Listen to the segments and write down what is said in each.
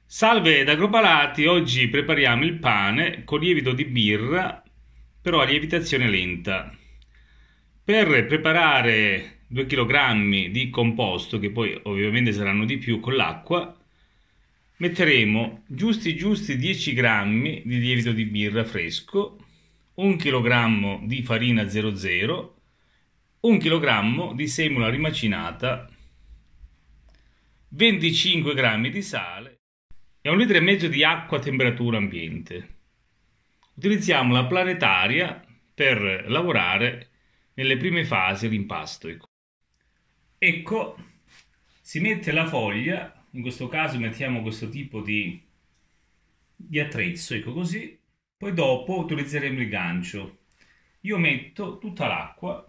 Salve da Agropalati, oggi prepariamo il pane con lievito di birra, però a lievitazione lenta. Per preparare 2 kg di composto, che poi ovviamente saranno di più con l'acqua, metteremo giusti 10 grammi di lievito di birra fresco, 1 kg di farina 00, 1 kg di semola rimacinata, 25 grammi di sale e 1,5 litri di acqua a temperatura ambiente. Utilizziamo la planetaria per lavorare nelle prime fasi dell'impasto. Ecco, si mette la foglia, in questo caso mettiamo questo tipo di attrezzo, ecco così, poi dopo utilizzeremo il gancio. Io metto tutta l'acqua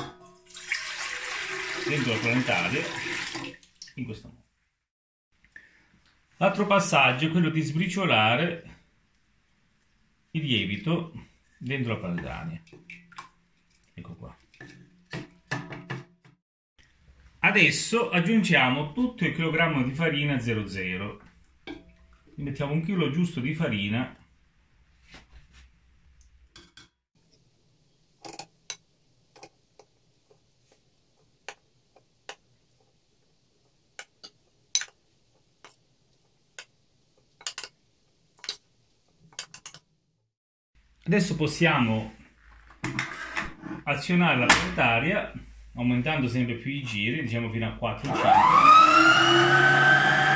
dentro la planetaria, in questo modo. L'altro passaggio è quello di sbriciolare il lievito dentro la planetaria. Ecco qua. Adesso aggiungiamo tutto il chilogrammo di farina 00. Mettiamo 1 chilo giusto di farina. Adesso possiamo azionare la planetaria aumentando sempre più i giri, diciamo fino a 4-5.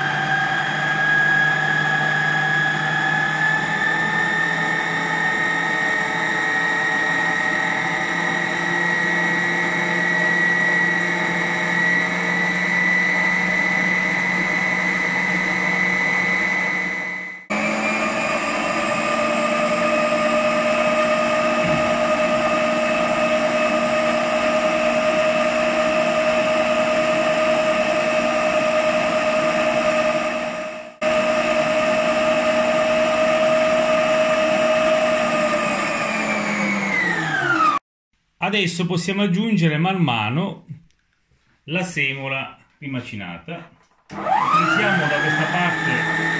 Adesso possiamo aggiungere man mano la semola rimacinata. Utilizziamo da questa parte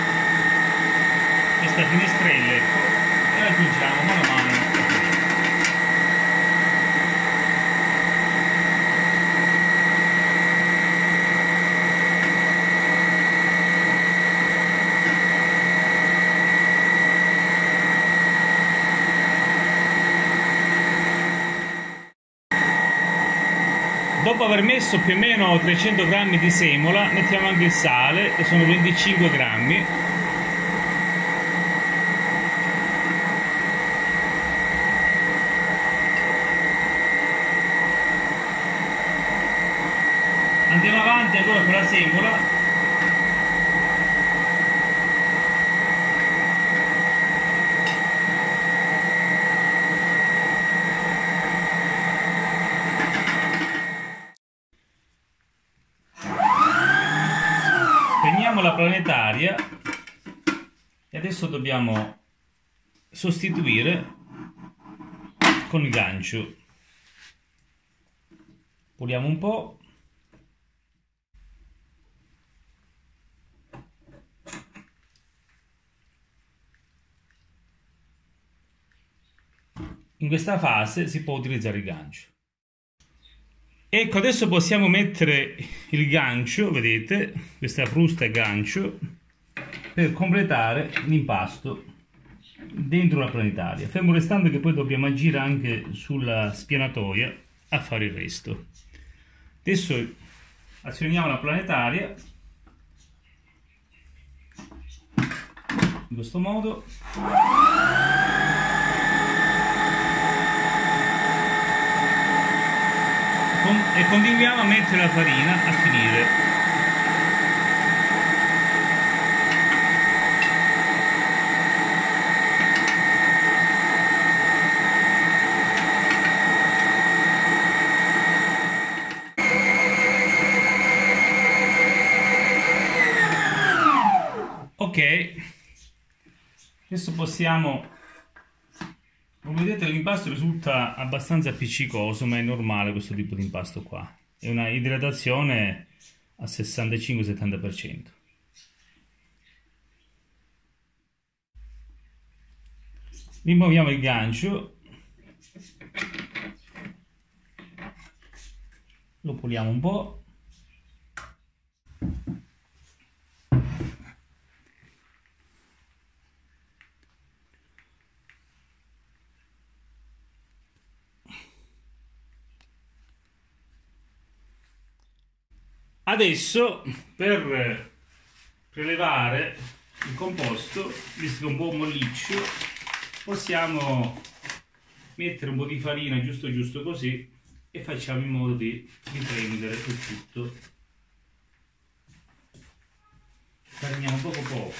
questa finestrella, ecco, e aggiungiamo mano a mano. Dopo aver messo più o meno 300 grammi di semola, mettiamo anche il sale, che sono 25 grammi. Andiamo avanti ancora con la semola. Spegniamo la planetaria e adesso dobbiamo sostituire con il gancio. Puliamo un po'. In questa fase si può utilizzare il gancio. Ecco, adesso possiamo mettere il gancio, vedete, questa frusta è gancio, per completare l'impasto dentro la planetaria, fermo restando che poi dobbiamo agire anche sulla spianatoia a fare il resto. Adesso azioniamo la planetaria in questo modo. E continuiamo a mettere la farina a finire. Ok, adesso possiamo. Come vedete l'impasto risulta abbastanza appiccicoso, ma è normale questo tipo di impasto qua. È una idratazione al 65-70%. Rimuoviamo il gancio, lo puliamo un po'. Adesso per prelevare il composto, visto che è un po' molliccio, possiamo mettere un po' di farina giusto così e facciamo in modo di riprendere il tutto. Fariniamo poco.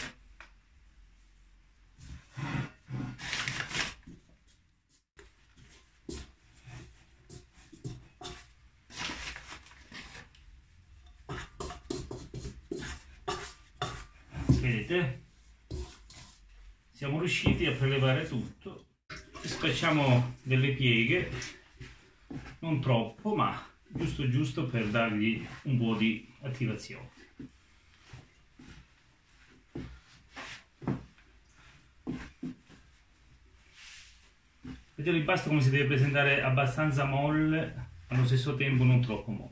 Vedete? Siamo riusciti a prelevare tutto. Facciamo delle pieghe, non troppo, ma giusto per dargli un po' di attivazione. Vedete l'impasto come si deve presentare abbastanza molle, allo stesso tempo non troppo molle.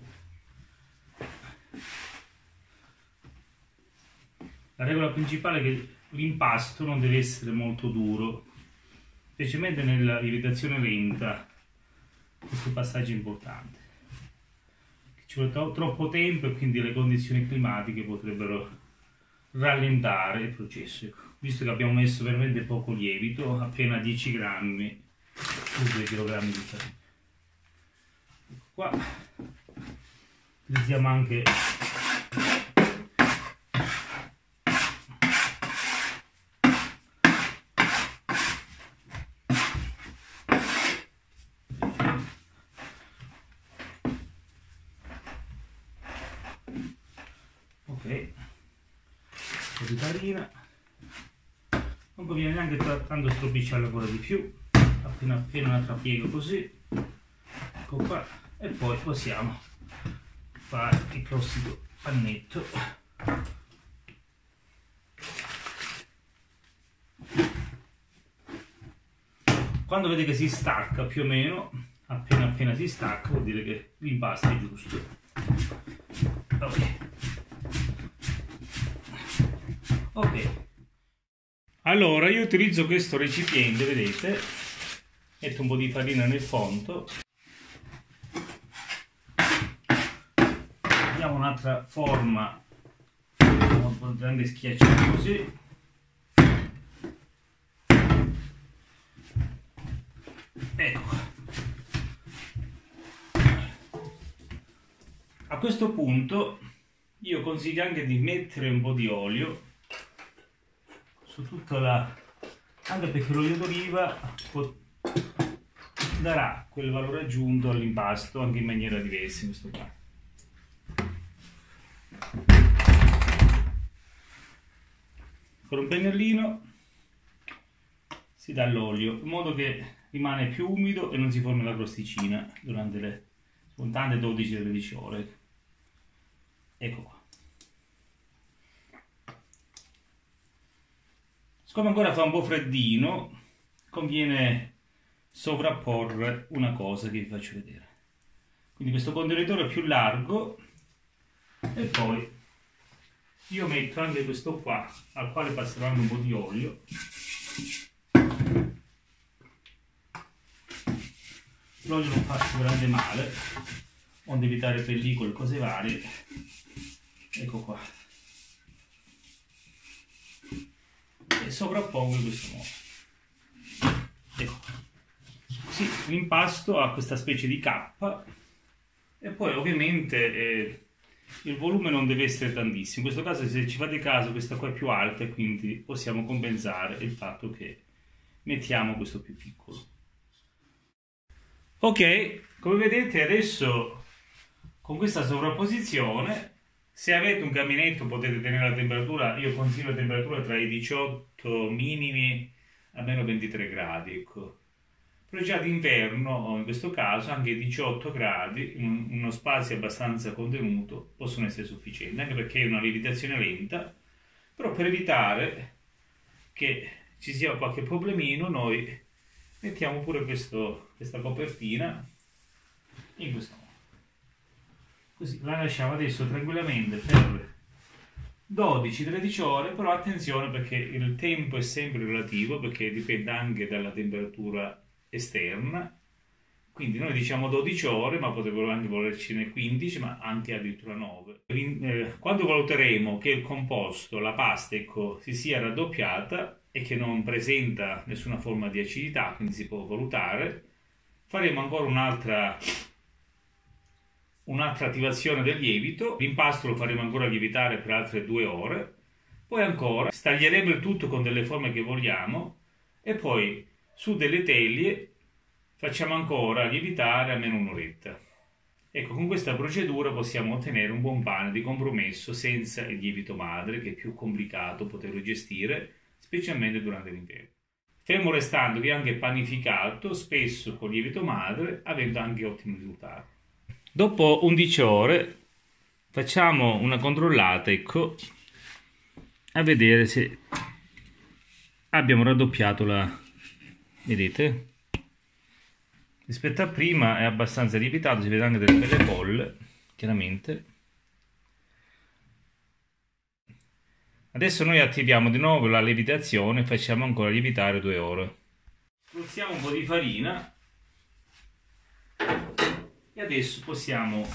La regola principale è che l'impasto non deve essere molto duro, specialmente nella lievitazione lenta. Questo passaggio è importante. Ci vuole troppo tempo e quindi le condizioni climatiche potrebbero rallentare il processo. Ecco, visto che abbiamo messo veramente poco lievito, appena 10 grammi su 2 kg di farina. Ecco qua. Utilizziamo anche un po' di farina, non conviene neanche tanto stropicciarla ancora di più, appena un'altra piega così, ecco qua, e poi possiamo fare il classico pannetto. Quando vede che si stacca più o meno, appena si stacca, vuol dire che l'impasto è giusto. Ok, allora io utilizzo questo recipiente, vedete, metto un po' di farina nel fondo, diamo un'altra forma, potremmo schiacciare così, ecco. A questo punto io consiglio anche di mettere un po' di olio su tutta anche perché l'olio d'oliva darà quel valore aggiunto all'impasto anche in maniera diversa in questo caso. Con un pennellino si dà l'olio in modo che rimane più umido e non si forma la crosticina durante le spontanee 12-13 ore. Ecco qua. Siccome ancora fa un po' freddino, conviene sovrapporre una cosa che vi faccio vedere. Quindi questo contenitore più largo e poi io metto anche questo qua al quale passerò anche un po' di olio. L'olio non fa sicuramente male, onde evitare pellicole e cose varie. Ecco qua. E sovrappongo in questo modo. Ecco. Sì, l'impasto ha questa specie di cappa e poi ovviamente il volume non deve essere tantissimo. In questo caso, se ci fate caso, questa qua è più alta e quindi possiamo compensare il fatto che mettiamo questo più piccolo. Ok, come vedete adesso con questa sovrapposizione, se avete un caminetto potete tenere la temperatura, io consiglio la temperatura tra i 18 minimi a meno 23 gradi, ecco. Però già d'inverno, in questo caso, anche 18 gradi, in uno spazio abbastanza contenuto, possono essere sufficienti, anche perché è una lievitazione lenta, però per evitare che ci sia qualche problemino, noi mettiamo pure questa copertina in questo modo. Così la lasciamo adesso tranquillamente per 12-13 ore, però attenzione perché il tempo è sempre relativo, perché dipende anche dalla temperatura esterna. Quindi noi diciamo 12 ore, ma potrebbero anche volercene 15, ma anche addirittura 9. Quando valuteremo che il composto, la pasta, ecco, si sia raddoppiata e che non presenta nessuna forma di acidità, quindi si può valutare, faremo ancora un'altra attivazione del lievito. L'impasto lo faremo ancora lievitare per altre 2 ore. Poi ancora staglieremo il tutto con delle forme che vogliamo e poi su delle teglie facciamo ancora lievitare almeno un'oretta. Ecco, con questa procedura possiamo ottenere un buon pane di compromesso senza il lievito madre, che è più complicato poterlo gestire, specialmente durante l'inverno. Fermo restando che è anche panificato, spesso con lievito madre, avendo anche ottimi risultati. Dopo 11 ore facciamo una controllata, ecco, a vedere se abbiamo raddoppiato vedete? Rispetto a prima è abbastanza lievitato, si vede anche delle belle bolle, chiaramente. Adesso noi attiviamo di nuovo la lievitazione e facciamo ancora lievitare 2 ore. Spruzziamo un po' di farina e adesso possiamo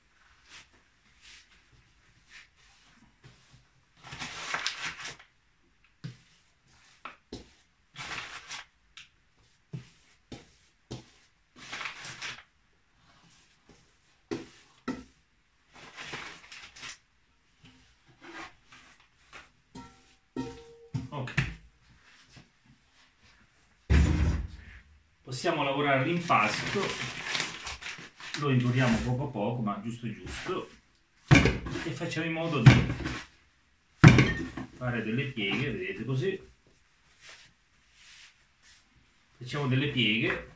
possiamo lavorare l'impasto, lo induriamo poco a poco, ma giusto giusto, e facciamo in modo di fare delle pieghe, vedete così. Facciamo delle pieghe,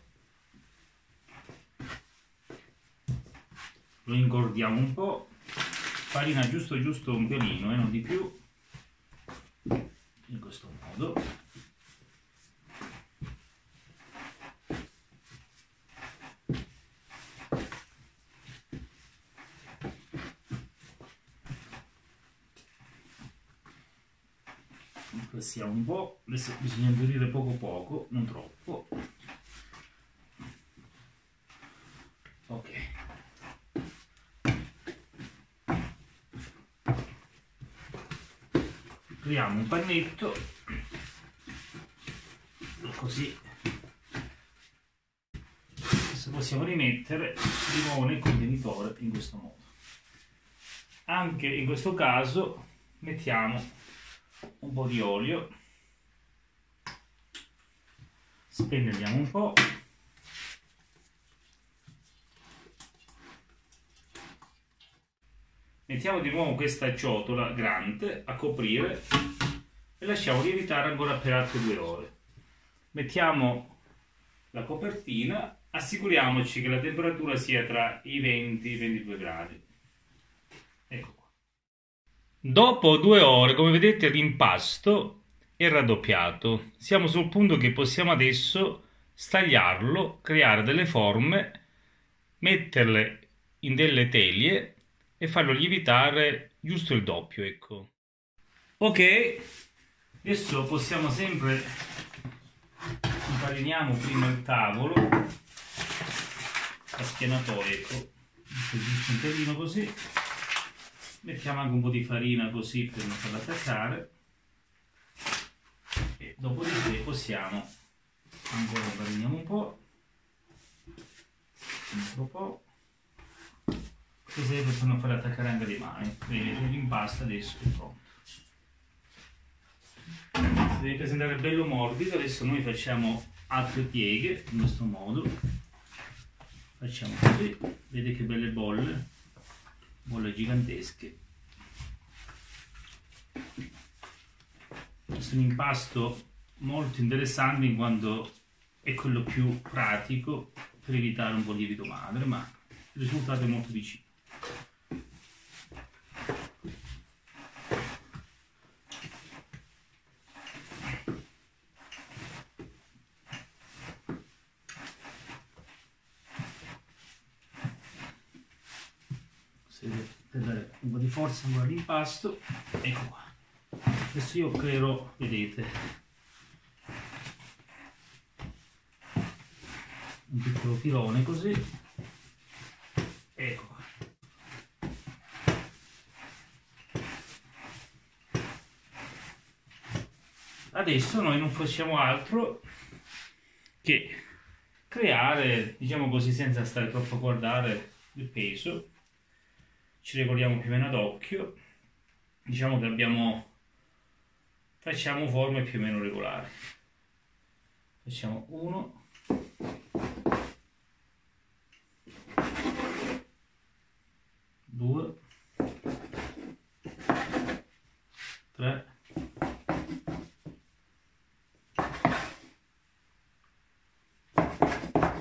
lo ingordiamo un po', farina giusto giusto un pelino, non di più, in questo modo. Pressiamo un po', adesso bisogna indurire poco poco, non troppo. Ok. Apriamo un pannetto, così. Adesso possiamo rimettere di nuovo nel contenitore in questo modo. Anche in questo caso mettiamo un po' di olio, spennelliamo un po', mettiamo di nuovo questa ciotola grande a coprire e lasciamo lievitare ancora per altre 2 ore. Mettiamo la copertina, assicuriamoci che la temperatura sia tra i 20 e i 22 gradi. Ecco qua. Dopo 2 ore, come vedete, l'impasto è raddoppiato. Siamo sul punto che possiamo adesso stagliarlo, creare delle forme, metterle in delle teglie e farlo lievitare giusto il doppio, ecco. Ok, adesso possiamo sempre infariniamo prima il tavolo, la spianatoia, ecco, giusto un pelino così. Mettiamo anche un po' di farina così per non farla attaccare e dopodiché possiamo ancora fariniamo un po', così per non farla attaccare anche le mani. Vedete, l'impasto adesso è pronto. Si deve presentare bello morbido. Adesso noi facciamo altre pieghe in questo modo, facciamo così, vedete che belle bolle gigantesche. Questo è un impasto molto interessante in quanto è quello più pratico per evitare un po' di lievito madre, ma il risultato è molto vicino. per dare un po' di forza ancora all'impasto. Ecco qua. Adesso io creerò, vedete, un piccolo pilone così. Ecco qua. Adesso noi non facciamo altro che creare, diciamo così, senza stare troppo a guardare il peso. Ci regoliamo più o meno ad occhio. Diciamo che facciamo forme più o meno regolari. Facciamo 1, 2, 3, 4.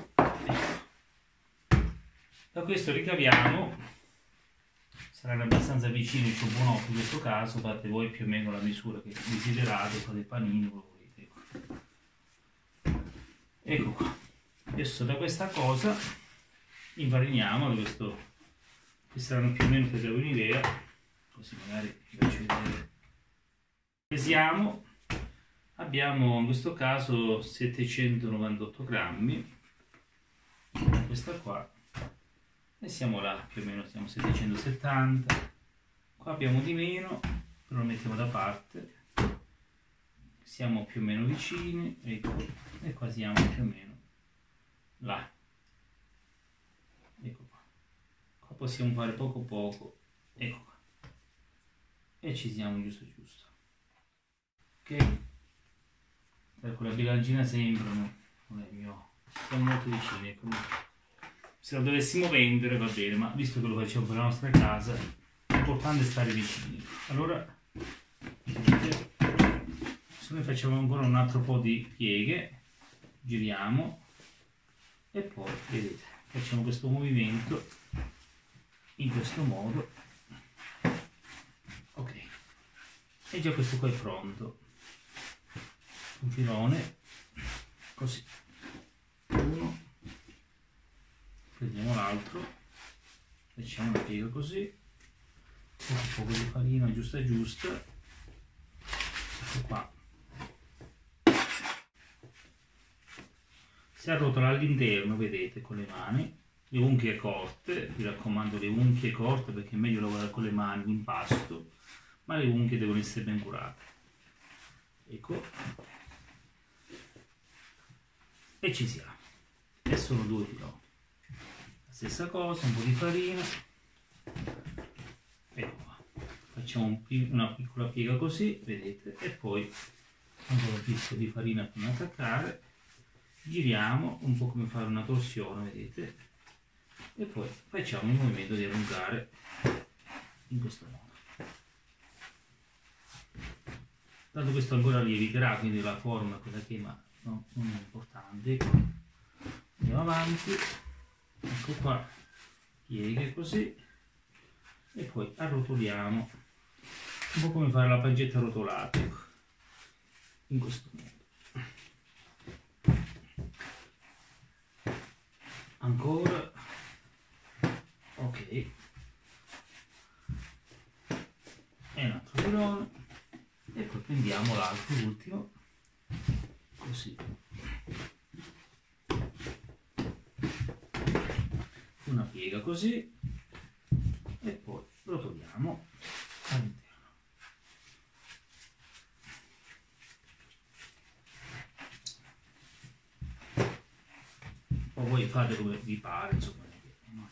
Da questo ricaviamo, saranno abbastanza vicini, c'è un buon occhio in questo caso, fate voi più o meno la misura che desiderate, fate il panino, quello volete. Ecco qua. Adesso da questa cosa infariniamo, questo, che saranno più o meno, per dare un'idea, così magari vi faccio vedere. Pesiamo, abbiamo in questo caso 798 grammi, questa qua, e siamo là, più o meno siamo 770, qua abbiamo di meno, però lo mettiamo da parte, siamo più o meno vicini, ecco, e qua siamo più o meno là, ecco qua, qua possiamo fare poco poco, ecco qua, e ci siamo giusto giusto, ok? Ecco, la bilancina sempre non è mio, siamo molto vicini, ecco. Se lo dovessimo vendere va bene, ma visto che lo facciamo per la nostra casa, l'importante è stare vicini. Allora, vedete, se noi facciamo ancora un altro po' di pieghe, giriamo e poi, vedete, facciamo questo movimento in questo modo. Ok, e già questo qua è pronto. Un filone, così. Uno. Prendiamo l'altro, facciamo una piega così, un po' di farina giusta giusta, ecco qua. Si arrotola all'interno, vedete, con le mani, le unghie corte, vi raccomando le unghie corte perché è meglio lavorare con le mani l'impasto, ma le unghie devono essere ben curate. Ecco, e ci siamo, e sono 2 filoni. Stessa cosa, un po' di farina, ecco qua, facciamo una piccola piega così, vedete, e poi ancora un pizzico di farina per non attaccare, giriamo un po' come fare una torsione, vedete, e poi facciamo il movimento di allungare in questo modo. Tanto questo ancora lieviterà, quindi la forma è quella che, ma non è importante. Andiamo avanti. Ecco qua, pieghe così, e poi arrotoliamo, un po' come fare la pancetta arrotolata, ecco, in questo modo. Ancora, ok, e un altro filone, e poi prendiamo l'altro, l'ultimo, così. Una piega così e poi rotoliamo all'interno. O voi fate come vi pare, insomma, non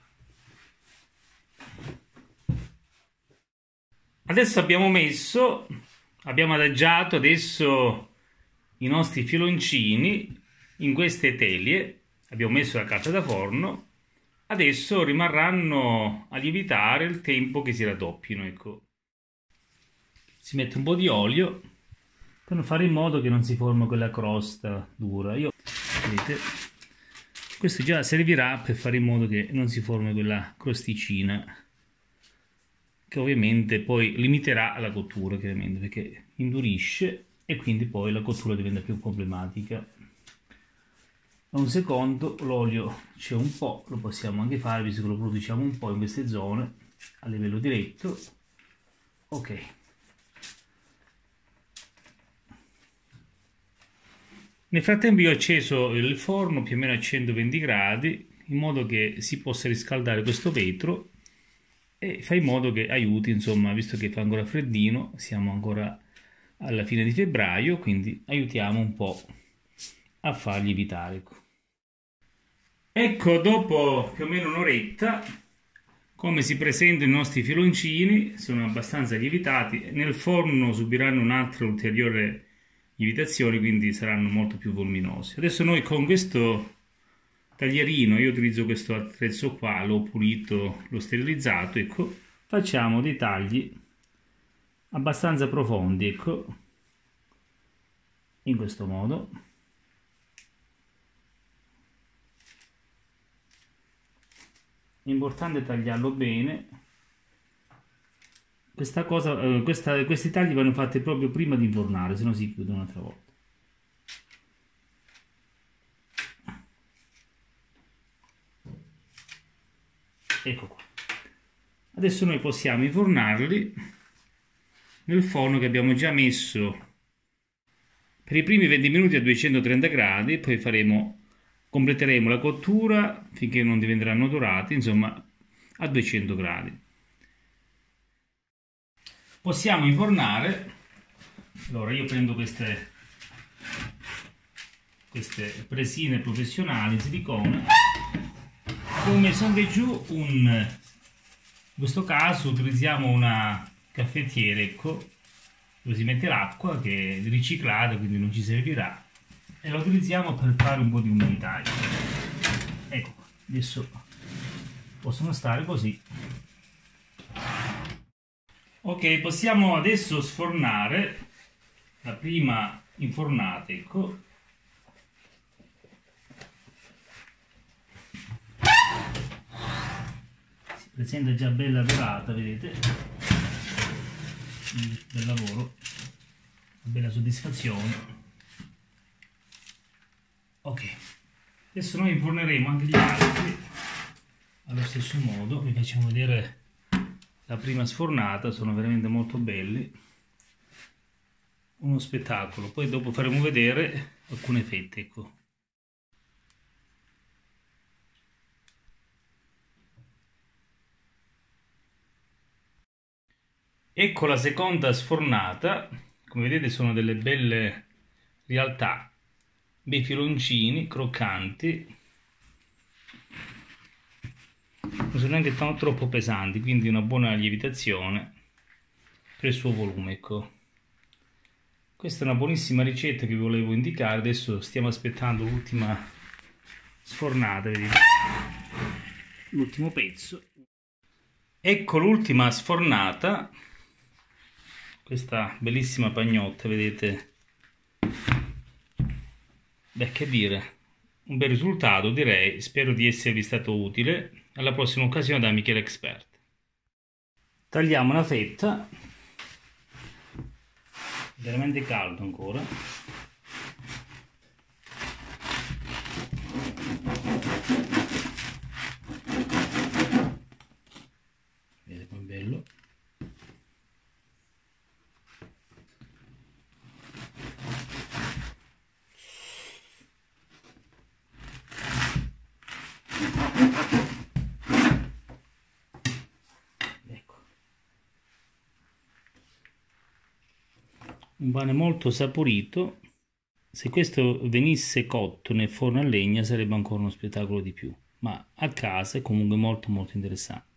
è importante. Adesso abbiamo adagiato adesso i nostri filoncini in queste telie, abbiamo messo la carta da forno. Adesso rimarranno a lievitare il tempo che si raddoppino, ecco. Si mette un po' di olio per fare in modo che non si formi quella crosta dura. Vedete, questo già servirà per fare in modo che non si formi quella crosticina, che ovviamente poi limiterà la cottura, chiaramente, perché indurisce e quindi poi la cottura diventa più problematica. Un secondo, l'olio c'è un po', lo possiamo anche fare visto che lo produciamo un po' in queste zone, a livello diretto. Ok. Nel frattempo io ho acceso il forno più o meno a 120 gradi in modo che si possa riscaldare questo vetro e fa in modo che aiuti, insomma, visto che fa ancora freddino, siamo ancora alla fine di febbraio, quindi aiutiamo un po' a far lievitare. Ecco, dopo più o meno un'oretta, come si presentano i nostri filoncini, sono abbastanza lievitati, nel forno subiranno un'altra ulteriore lievitazione, quindi saranno molto più voluminosi. Adesso noi con questo taglierino, io utilizzo questo attrezzo qua, l'ho pulito, l'ho sterilizzato, ecco, facciamo dei tagli abbastanza profondi, ecco, in questo modo. È importante tagliarlo bene. Questi tagli vanno fatti proprio prima di infornare, se no si chiudono un'altra volta. Ecco qua. Adesso noi possiamo infornarli nel forno che abbiamo già messo per i primi 20 minuti a 230 gradi, poi completeremo la cottura finché non diventeranno dorati, insomma a 200 gradi. Possiamo infornare. Allora io prendo queste presine professionali in silicone, ho messo anche giù in questo caso utilizziamo una caffettiera, ecco, dove si mette l'acqua che è riciclata, quindi non ci servirà, e la utilizziamo per fare un po' di umidità. Ecco, adesso possono stare così. Ok, possiamo adesso sfornare la prima infornata, ecco. Si presenta già bella dorata, vedete? Bel lavoro, una bella soddisfazione. Ok, adesso noi inforneremo anche gli altri allo stesso modo. Vi facciamo vedere la prima sfornata, sono veramente molto belli, uno spettacolo. Poi dopo faremo vedere alcune fette, ecco. Ecco la seconda sfornata, come vedete sono delle belle realtà, bei filoncini croccanti, non sono neanche troppo pesanti, quindi una buona lievitazione per il suo volume, ecco. Questa è una buonissima ricetta che vi volevo indicare. Adesso stiamo aspettando l'ultima sfornata, vedete? L'ultimo pezzo. Ecco l'ultima sfornata, questa bellissima pagnotta, vedete? Beh, che dire, un bel risultato direi, spero di esservi stato utile. Alla prossima occasione da Michele Expert. Tagliamo una fetta, veramente caldo ancora. Vedete com'è bello. Un pane molto saporito. Se questo venisse cotto nel forno a legna sarebbe ancora uno spettacolo di più, ma a casa è comunque molto interessante.